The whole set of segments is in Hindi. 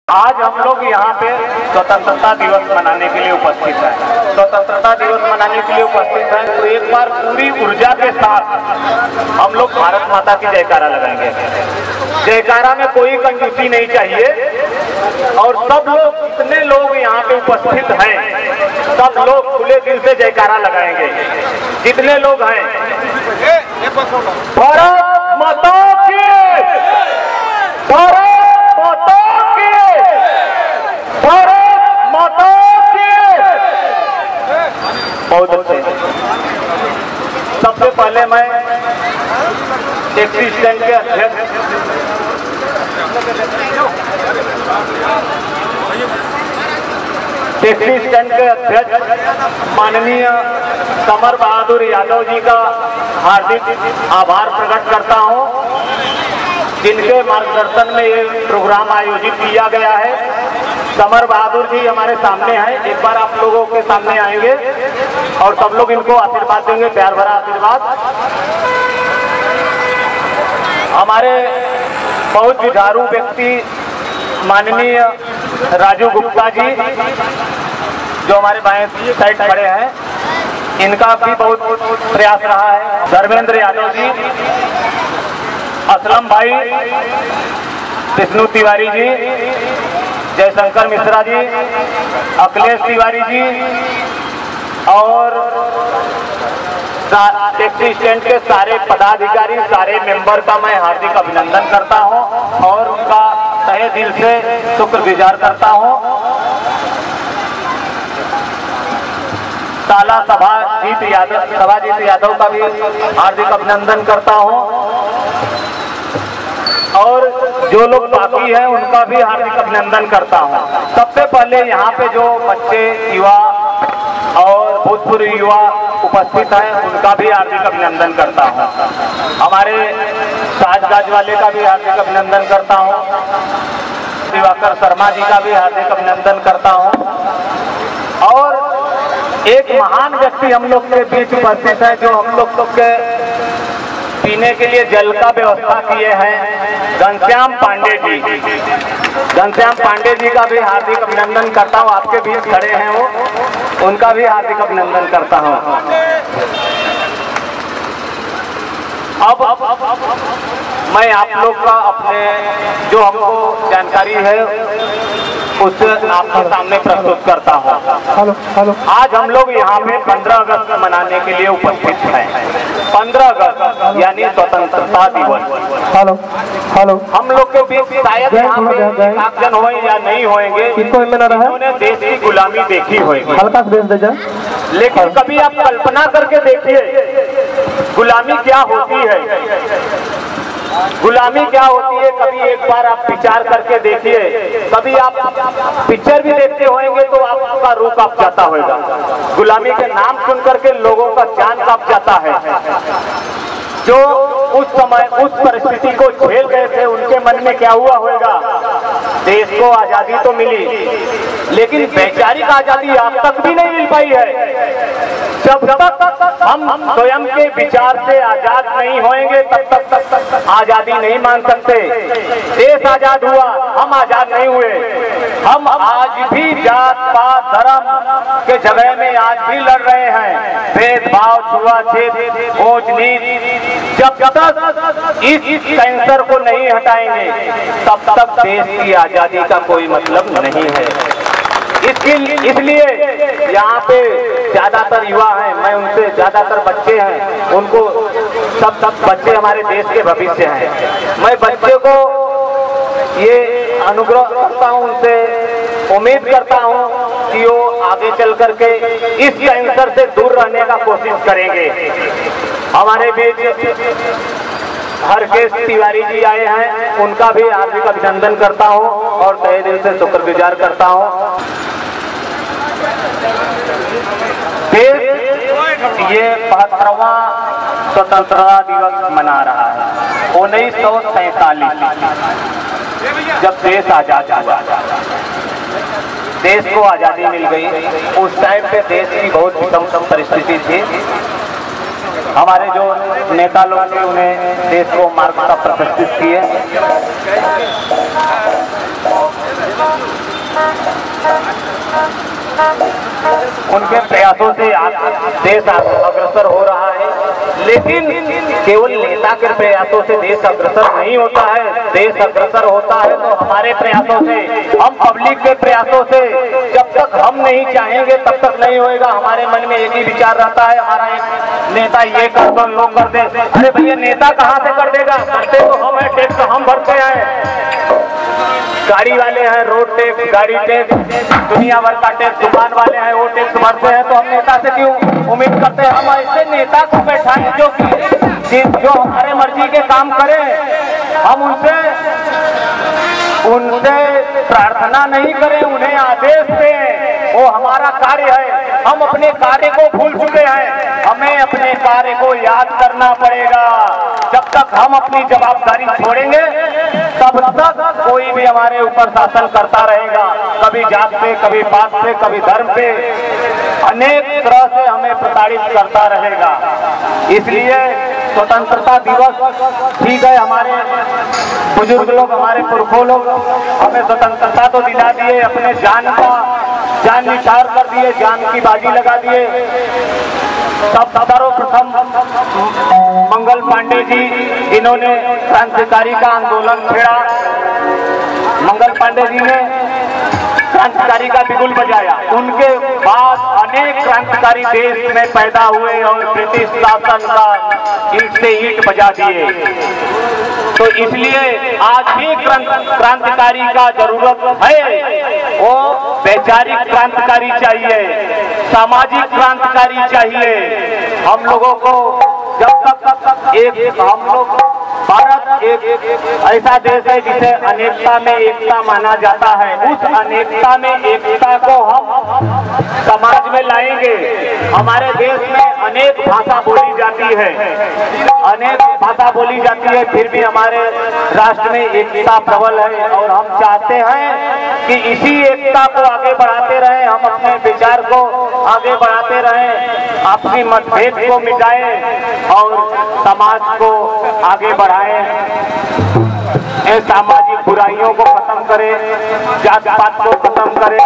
आज हम लोग यहाँ पे स्वतंत्रता दिवस मनाने के लिए उपस्थित हैं। स्वतंत्रता दिवस मनाने के लिए उपस्थित हैं तो एक बार पूरी ऊर्जा के साथ हम लोग भारत माता की जयकारा लगाएंगे। जयकारा में कोई कंजूसी नहीं चाहिए और सब लोग जितने लोग यहाँ पे उपस्थित हैं सब लोग खुले दिल से जयकारा लगाएंगे। जितने लोग हैं भारत माता की, भारत माता की, भारत माता की। बहुत अच्छे। सबसे पहले मैं टैक्सी स्टैंड के अध्यक्ष माननीय समर बहादुर यादव जी का हार्दिक आभार प्रकट करता हूं, जिनके मार्गदर्शन में ये प्रोग्राम आयोजित किया गया है। समर बहादुर जी हमारे सामने हैं, एक बार आप लोगों के सामने आएंगे और सब लोग इनको आशीर्वाद देंगे, प्यार भरा आशीर्वाद। हमारे बहुत जुझारू व्यक्ति माननीय राजू गुप्ता जी जो हमारे बाएं साइड खड़े हैं, इनका भी बहुत प्रयास रहा है। धर्मेंद्र यादव जी, असलम भाई, विष्णु तिवारी जी, जयशंकर मिश्रा जी, अखिलेश तिवारी जी और टैक्सी स्टैंड के सारे पदाधिकारी, सारे मेंबर का मैं हार्दिक अभिनंदन करता हूं और उनका तहे दिल से शुक्रगुजार करता हूं। ताला सभाजीत यादव का भी हार्दिक अभिनंदन करता हूं और जो लोग बाकी हैं उनका भी हार्दिक अभिनंदन करता हूं। सबसे पहले यहाँ पे जो बच्चे, युवा और भूतपूर्व युवा उपस्थित हैं उनका भी हार्दिक अभिनंदन करता हूं। हमारे साजगाज वाले का भी हार्दिक अभिनंदन करता हूं। दिवाकर शर्मा जी का भी हार्दिक अभिनंदन करता हूं। और एक महान व्यक्ति हम लोग के बीच उपस्थित है जो हम लोग के पीने के लिए जल का व्यवस्था किए हैं, घनश्याम पांडे जी। घनश्याम पांडे जी का भी हार्दिक अभिनंदन करता हूं। आपके बीच खड़े हैं वो, उनका भी हार्दिक अभिनंदन करता हूं। अब मैं आप लोग का अपने जो हमको जानकारी है उस आपके सामने प्रस्तुत करता हूँ। आज हम लोग यहाँ पे 15 अगस्त मनाने के लिए उपस्थित हैं। 15 अगस्त यानी स्वतंत्रता दिवस। हम लोग के बीच शायद यहाँ पे एक जन होए या नहीं होंगे जिन्होंने देश की गुलामी देखी होगी, लेकिन कभी आप कल्पना करके देखिए गुलामी क्या होती है। गुलामी क्या होती है कभी एक बार आप विचार करके देखिए। कभी आप पिक्चर भी देखते होंगे तो आपका रूह कांप जाता होगा। गुलामी के नाम सुन करके लोगों का जान कांप जाता है। जो उस समय उस परिस्थिति को झेल गए थे उनके मन में क्या हुआ होगा। देश को आजादी तो मिली लेकिन वैचारिक आजादी आज तक भी नहीं मिल पाई है। जब तक हम स्वयं के विचार से आजाद नहीं होंगे तब तक आजादी नहीं मान सकते। देश आजाद हुआ, हम आजाद नहीं हुए। हम आज भी जात पात धर्म के झगड़े में आज भी लड़ रहे हैं। भेदभाव, छुआछूत, ऊंच नीच, जब तक इस कैंसर को नहीं हटाएंगे तब तक देश की आजादी का कोई मतलब नहीं है। इसलिए यहाँ पे ज्यादातर युवा हैं, मैं उनसे ज्यादातर बच्चे हैं, उनको सब बच्चे हमारे देश के भविष्य हैं। मैं बच्चे को ये अनुग्रह करता हूँ, उनसे उम्मीद करता हूँ कि वो आगे चल करके इस कैंसर से दूर रहने का कोशिश करेंगे। हमारे बीच हरकेश तिवारी जी आए हैं, उनका भी हार्दिक अभिनंदन करता हूं और तहे दिल से शुक्रगुजार करता हूं। ये 72वां स्वतंत्रता दिवस मना रहा है। 1947 जब देश आजाद हुआ, देश को आजादी मिल गई, उस टाइम पे देश की बहुत विषम परिस्थिति थी। हमारे जो नेता लोग थे उन्हें देश को मार्ग का प्रतिष्ठित किए। उनके प्रयासों से देश अग्रसर हो रहा है, लेकिन केवल नेता के प्रयासों से देश अग्रसर नहीं होता है। देश अग्रसर होता है तो हमारे प्रयासों से, हम पब्लिक के प्रयासों से। जब तक हम नहीं चाहेंगे तब तक नहीं होएगा। हमारे मन में एक ही विचार रहता है, हमारा एक नेता ये कर दो, लोग कर दे। अरे भैया, नेता कहाँ से कर देगा? करते तो हम है, टैक्स हम भरते हैं। गाड़ी वाले हैं, रोड टैक्स, गाड़ी टैक्स, दुनिया भर का टैक्स, दुकान वाले हैं वो टैक्स भरते हैं। तो हम नेता से क्यों उम्मीद करते हैं? हम ऐसे नेता को बैठाएं जो हमारे मर्जी के काम करें। हम उनसे प्रार्थना नहीं करें, उन्हें आदेश दें, वो हमारा कार्य है। हम अपने कार्य को भूल चुके हैं, हमें अपने कार्य को याद करना पड़ेगा। जब तक हम अपनी जवाबदारी छोड़ेंगे तब तक कोई भी हमारे ऊपर शासन करता रहेगा, कभी जात पे, कभी पात पे, कभी धर्म पे, अनेक तरह से हमें प्रताड़ित करता रहेगा। इसलिए स्वतंत्रता दिवस, ठीक है, हमारे बुजुर्ग लोग, हमारे पुरखों लोग हमें स्वतंत्रता तो दिला दिए, अपने जान निछावर कर दिए, जान की बाजी लगा दिए। तब सर्वप्रथम मंगल पांडे जी, इन्होंने क्रांतिकारी का आंदोलन छेड़ा। मंगल पांडे जी ने क्रांतिकारी का बिगुल बजाया। उनके बाद अनेक क्रांतिकारी देश में पैदा हुए और ब्रिटिश शासन का ईंट से ईंट बजा दिए। तो इसलिए आज भी क्रांतिकारी का जरूरत है। वो वैचारिक क्रांतिकारी चाहिए, सामाजिक क्रांतिकारी चाहिए। हम लोगों को जब तक एक, हम लोग, भारत एक ऐसा देश है जिसे अनेकता में एकता माना जाता है। उस अनेकता में एकता को हम समाज में लाएंगे। हमारे देश में अनेक भाषा बोली जाती है, अनेक भाषा बोली जाती है, फिर भी हमारे राष्ट्र में एकता प्रबल है। और हम चाहते हैं कि इसी एकता को आगे बढ़ाते रहें, हम अपने विचार को आगे बढ़ाते रहें, आपसी मतभेद को मिटाएं और समाज को आगे बढ़ाएं। सामाजिक बुराइयों को खत्म करें, जात पात को खत्म करें।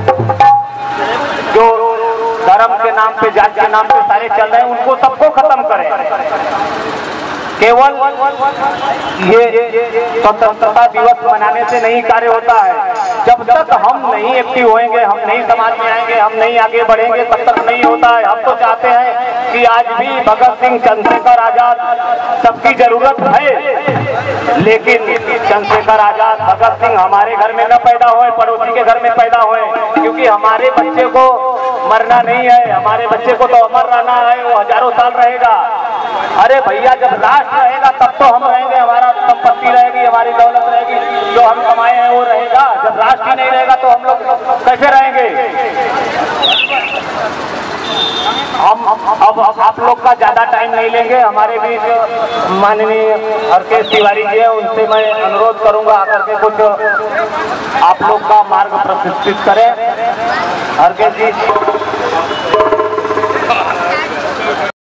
जो धर्म के नाम पे, जात के नाम पे सारे चल रहे हैं, उनको सबको खत्म करें। केवल ये स्वतंत्रता दिवस मनाने से नहीं कार्य होता है। जब तक हम नहीं एक्टिव होएंगे, हम नहीं समाज में आएंगे, हम नहीं आगे बढ़ेंगे, तब तक नहीं होता है। हम तो चाहते हैं कि आज भी भगत सिंह, चंद्रशेखर आजाद सबकी जरूरत है, लेकिन चंद्रशेखर आजाद, भगत सिंह हमारे घर में न पैदा होए, पड़ोसी के घर में पैदा होए, क्योंकि हमारे बच्चे को मरना नहीं है, हमारे बच्चे को तो अमर रहना है, वो हजारों साल रहेगा। अरे भैया, जब राष्ट्र रहेगा तब तो हम रहेंगे, हमारा संपत्ति रहेगी, हमारी दौलत रहेगी, जो हम कमाए हैं वो रहेगा। जब राष्ट्र ही नहीं रहेगा तो हम लोग कैसे रहेंगे? हम अब आप लोग का ज्यादा टाइम नहीं लेंगे। हमारे बीच माननीय हरकेश तिवारी जी है, उनसे मैं अनुरोध करूंगा आकर के कुछ आप लोग का मार्ग प्रशस्तित करें। हरकेश जी।